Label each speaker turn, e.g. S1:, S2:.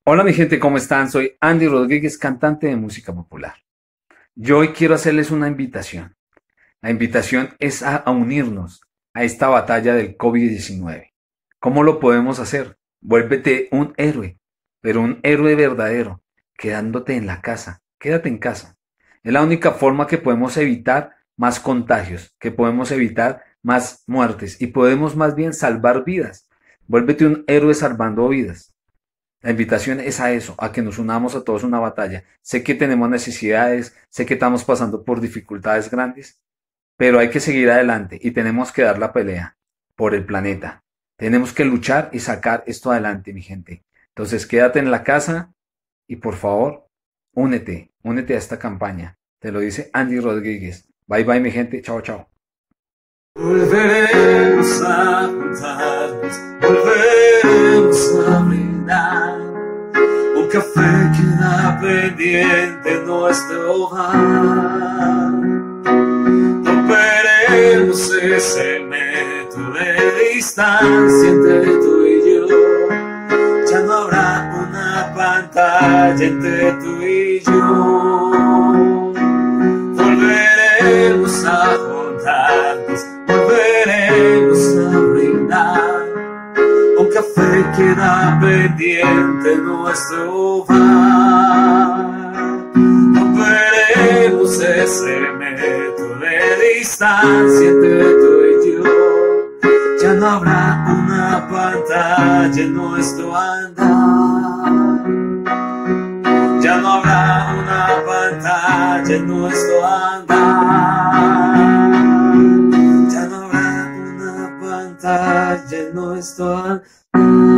S1: Hola mi gente, ¿cómo están? Soy Andy Rodríguez, cantante de música popular. Yo hoy quiero hacerles una invitación. La invitación es a unirnos a esta batalla del COVID-19. ¿Cómo lo podemos hacer? Vuélvete un héroe, pero un héroe verdadero, quedándote en la casa. Quédate en casa. Es la única forma que podemos evitar más contagios, que podemos evitar más muertes y podemos más bien salvar vidas. Vuélvete un héroe salvando vidas. La invitación es a eso, a que nos unamos a todos una batalla. Sé que tenemos necesidades, sé que estamos pasando por dificultades grandes, pero hay que seguir adelante y tenemos que dar la pelea por el planeta. Tenemos que luchar y sacar esto adelante, mi gente. Entonces, quédate en la casa y por favor, únete a esta campaña. Te lo dice Andy Rodríguez. Bye bye, mi gente. Chao, chao.
S2: Volveremos a juntarnos, volveremos a brindar. Un café queda pendiente en nuestro hogar. Romperemos ese metro de distancia entre tú y yo. Ya no habrá una pantalla entre tú y yo. Volveremos a juntarnos, volveremos a brindar. Un café queda pendiente en nuestro hogar. Romperemos ese metro de distancia entre tú y yo. Ya no habrá una pantalla en nuestro andar. Ya no habrá una pantalla en nuestro andar. Ya no habrá una pantalla en nuestro andar.